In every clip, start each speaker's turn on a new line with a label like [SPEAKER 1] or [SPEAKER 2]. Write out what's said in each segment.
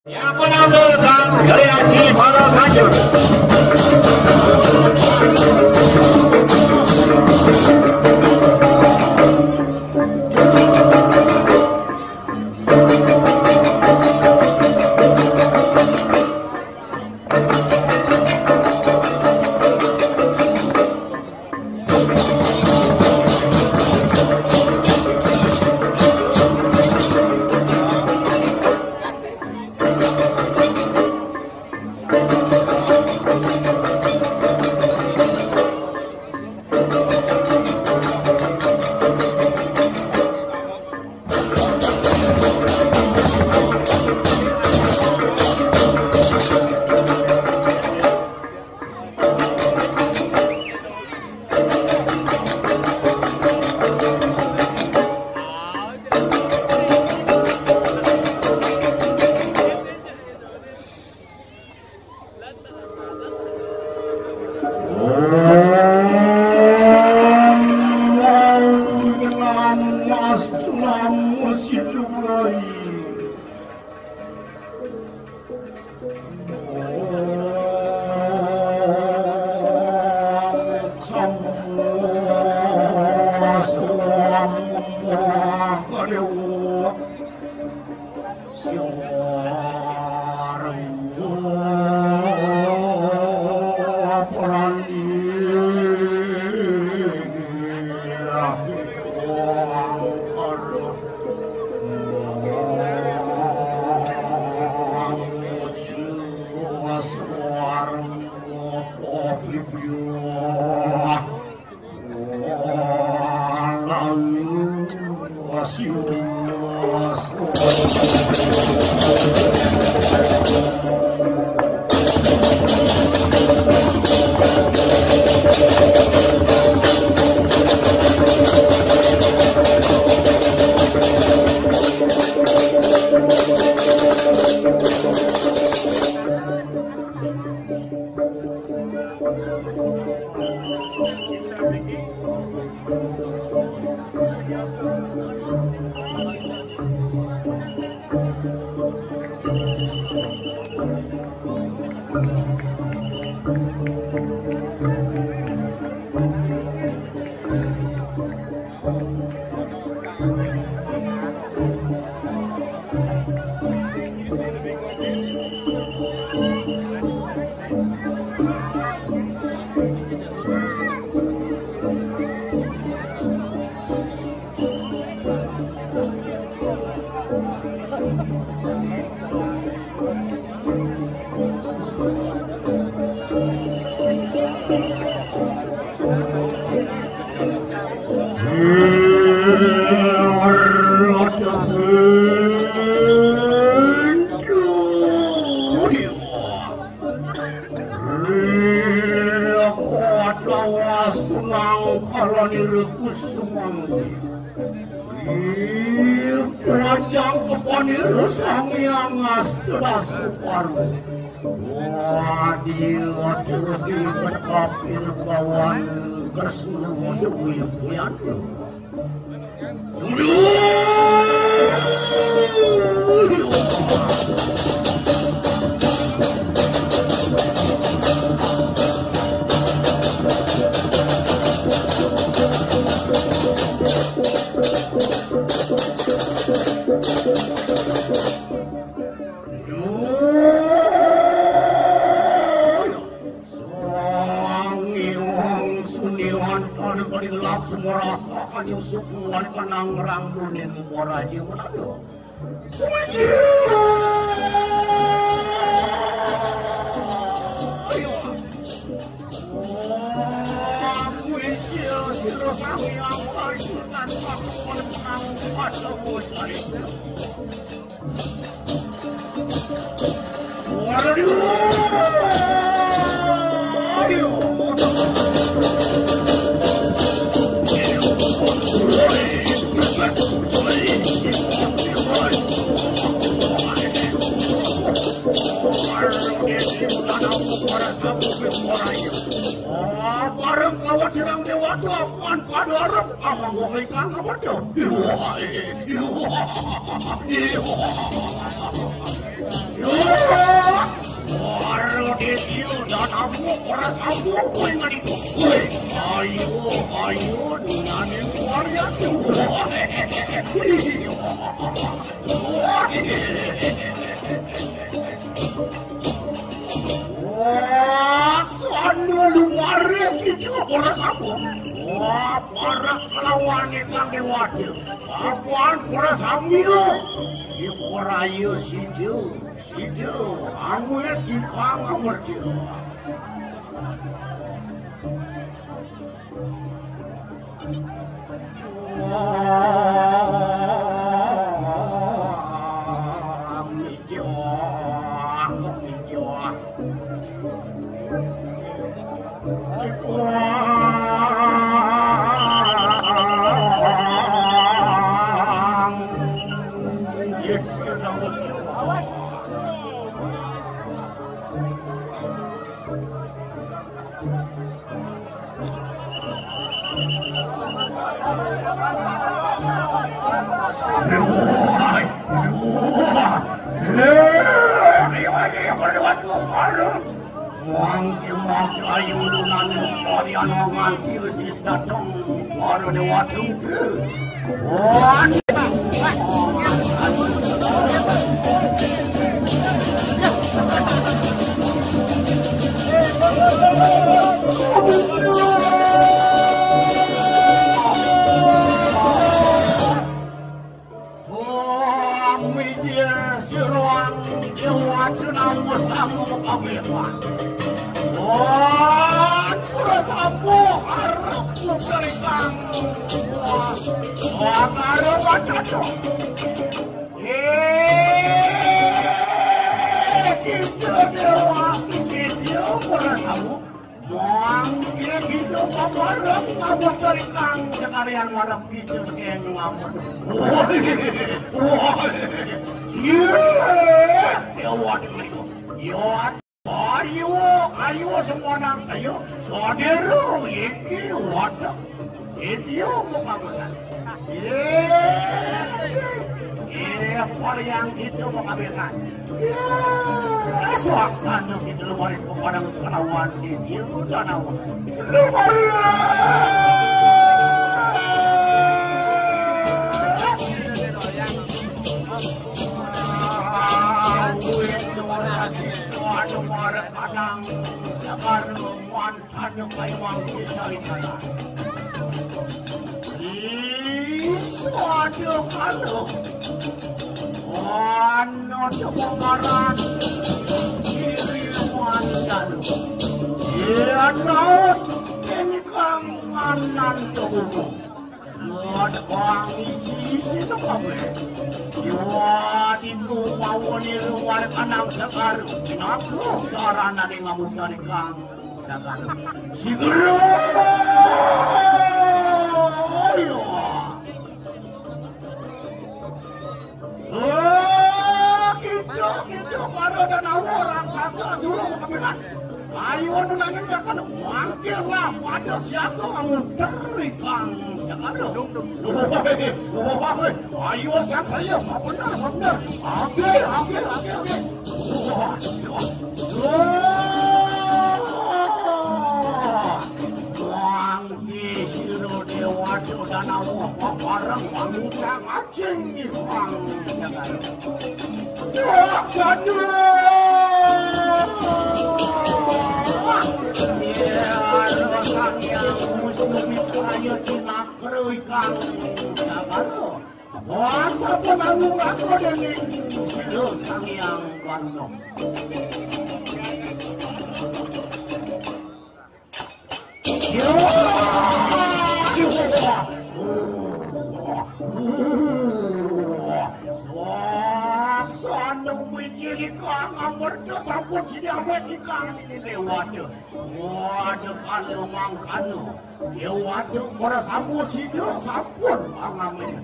[SPEAKER 1] Yang menampilkan kreasi para kanjur.
[SPEAKER 2] Yo
[SPEAKER 1] ora sabu kowe ngadiko. Ayo nunane keluarga tuh. Wah, soalnya lumaris gitu ora sabu. Wah, para kelawan ikang dewade. Apaan ora sabu? Iku ora yo sidu. Anu ya dipang ngerti. Ayo lunan varian nganti wis dateng baru dewatu ke. Sekalian warap gitu yang ngamuk. Ayo semua nang saya saudara iki wadah. Itu muka mana? Apa yang itu muka mana? Suaksana itu lumaris pepadang kelawan dia udah nawa. Kadang sekarang mantan kayak kita suatu kalau anu pengaran diri mantan dia naut ini kangenan tubuh ada orang isi itu kamu ya itu mau di luar kanang sekarang kenapa sarana di ngamuk dari kang sekarang siguro gitu baru dan orang sasa suruh kebenaran. Ayo nunangin dasar mangkir lah pada siapa kamu terikan sekarang. Ayo siapa ya benar. Oke. Wangi siru dewa dan Allah barang wangucang acing ikang sekarang. Suaksana rasan yang muslim ayo cina keruikan sabaro bangsa penanggung aku dengan siru sang yang warno sampun sini awet ikan ini waduh kalau mangkano ya waduh para sampun sini sampun angamin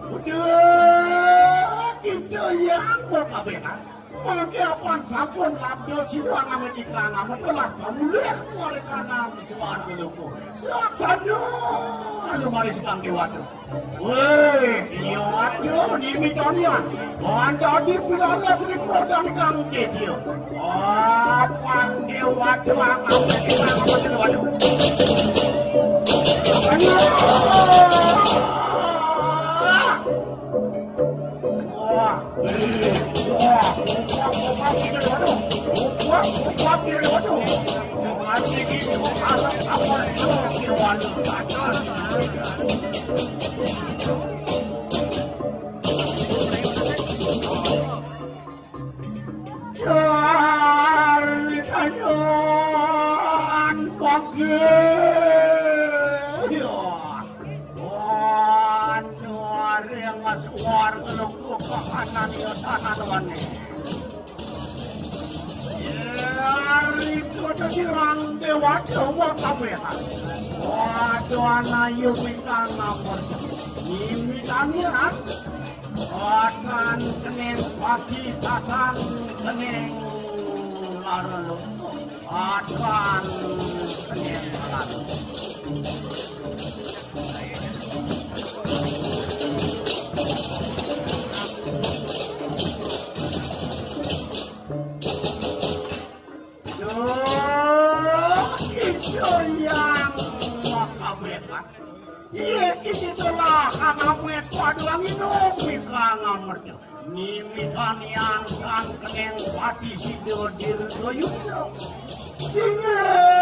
[SPEAKER 1] udah itu yang mau kabehan mungkin apaan sampun labdo sini angamin ikan angamin telah kamu lihat mereka nam suatu luku suaksana aduh mari sekang di waduh weh iya waduh ini mitonian anda di pindah sini kerodang kang dia wah Papan dewa doang Sirang dewa dewa kabehan. Waduh anak yumika ngamor. Imitanian. Akan keneng pagi akan keneng lalu. Akan keneng lalu. Iya, itulah anak paduang minum kangamernya. Nimitanian kan keneng pati sido dirgoyuso. Singe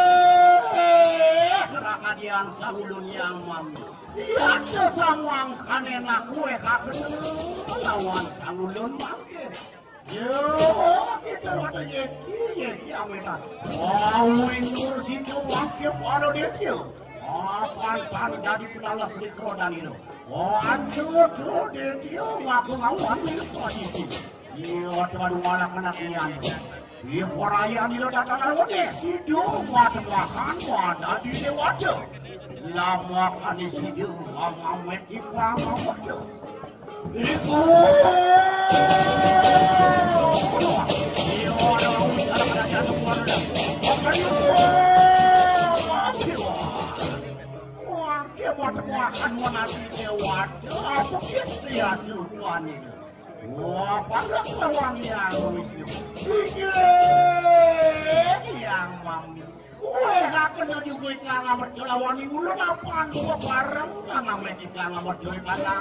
[SPEAKER 1] kerakadian sangulun yang mami. Iya, kesangwang kanena kue kaken lawan sangulun mangkir. Yo, kita ada yeki ametan. Wow, inur sido mangkir pada dia. Apaan jadi penalas di krodan itu. Waduh, tuh dia ngaku-ngakuan di posisi. Iya, tuh malah kena kenyan. Iya, perayaan itu datang wadah sido, makan wadah di wadah. Lama kan di sido, ngamet di wadah. Iku. Iya, ada usaha pada jatuh wadah. Akan menanti dewa apa gitu ya sultan ini. Wah, pada lawan yang wisnu. Sige yang mami. Wah, akan juga kangamet lawan ini ulah apaan gua bareng kangamet kangamet dari kadang.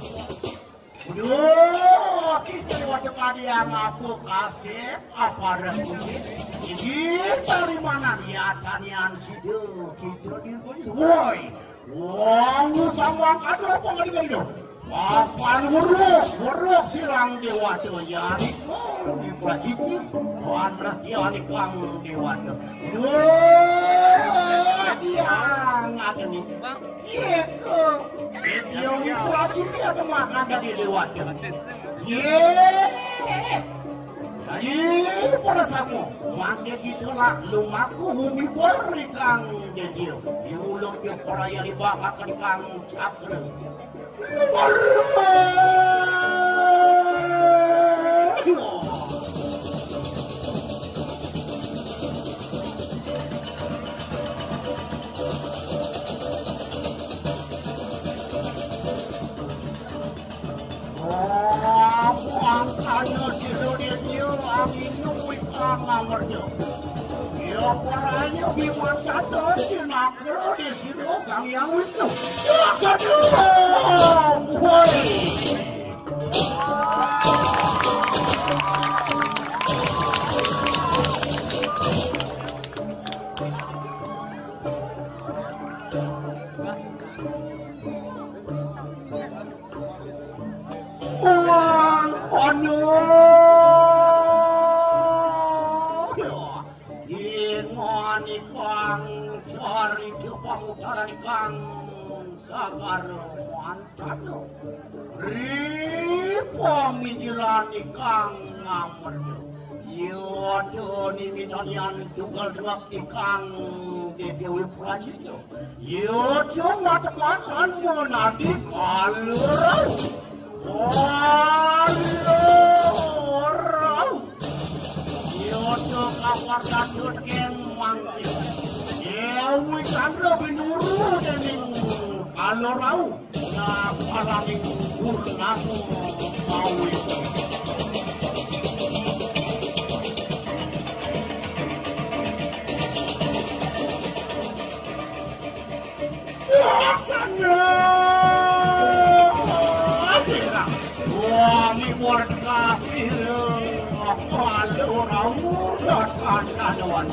[SPEAKER 1] Udah, kita lewat tadi yang aku kasih apa rekomendasi. Ini dari mana dia tanian sido kita di woi. Wah, sama ada apa nggak dikali dong? Apaan buruk sirang dewa tuh ya niko di Prajiti, Andras dia nikang dewa tuh. Dia nggak nih. Iko, dia di Prajiti ada makan dari dewa tuh. Jadi pada samu, mangke gitulah lumaku humi berikang dia. Di ulur dia peraya dibakar di kang cakra. Angkanya sido dia angin nungguin kangamernya. Ya parahnya gimana catat sinakir di sido sang yang wisnu. Saksa dulu, woi. Sagar mantano ripo mijilani kang ngamerdo yodo nimitanian tugal duak ikang dewi prajito yodo matemakan monadi kalurau kalurau yodo kapar datut keng mangkir Ewi Chandra binuru dening kalorau na paraming urnamu mawis. sana sira wangi warga biru kalau kamu datang kawan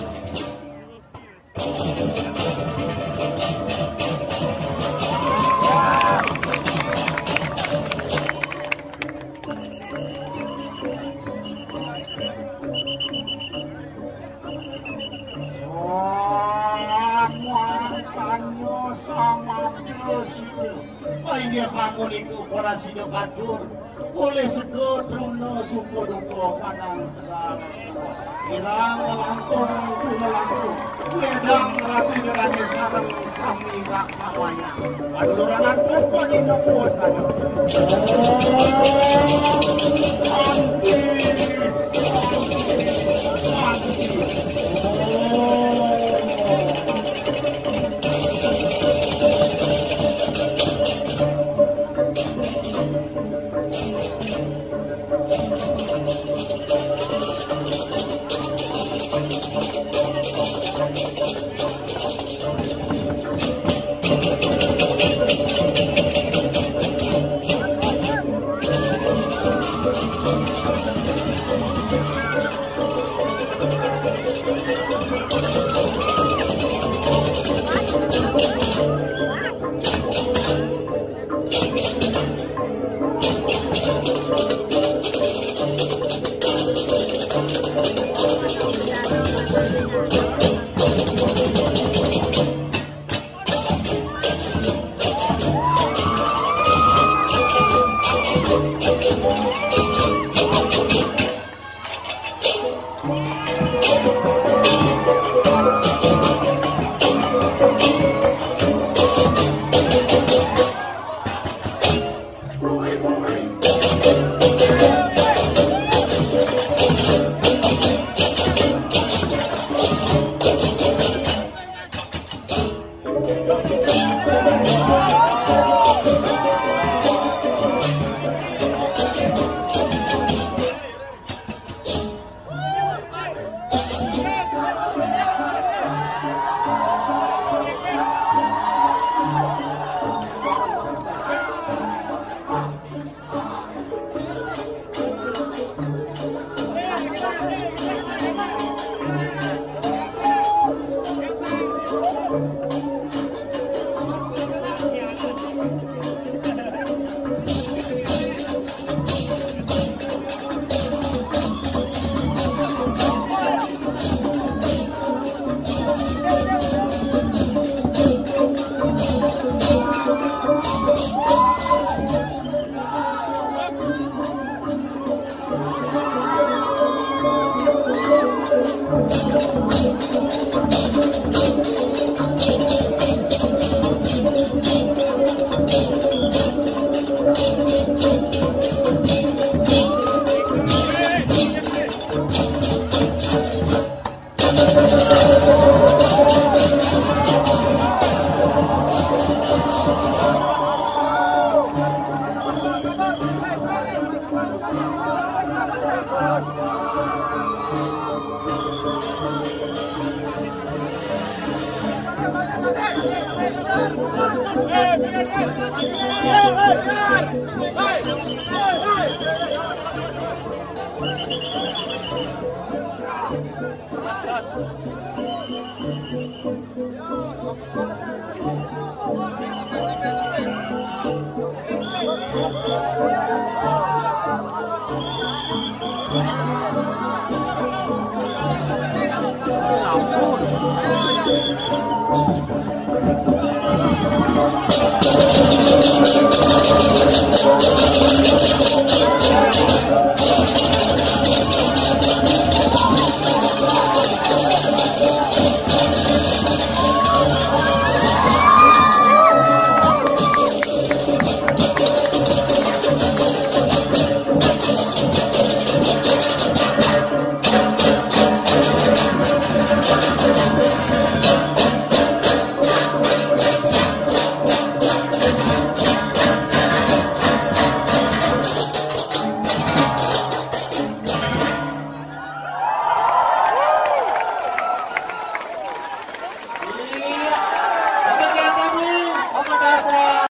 [SPEAKER 1] sama presiden paingnya kamu niku para sido kadur oleh sekedruna suku duko padang kirang langkung tuna langkung wedang rapi gerani sarang sami laksamanya adurangan perempuan ini puasanya santi
[SPEAKER 2] kasih.